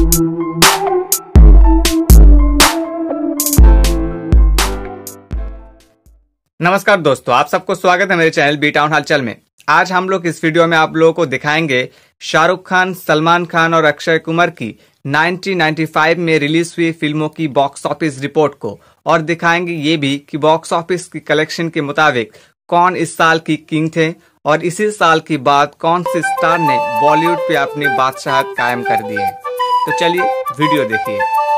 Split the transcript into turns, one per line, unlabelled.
नमस्कार दोस्तों, आप सबको स्वागत है मेरे चैनल बी टाउन हलचल में। आज हम लोग इस वीडियो में आप लोगों को दिखाएंगे शाहरुख खान, सलमान खान और अक्षय कुमार की 1995 में रिलीज हुई फिल्मों की बॉक्स ऑफिस रिपोर्ट को, और दिखाएंगे ये भी कि बॉक्स ऑफिस की कलेक्शन के मुताबिक कौन इस साल की किंग थे और इसी साल की बाद कौन से स्टार ने बॉलीवुड पे अपनी बादशाहत कायम कर दी है। तो चलिए वीडियो देखिए।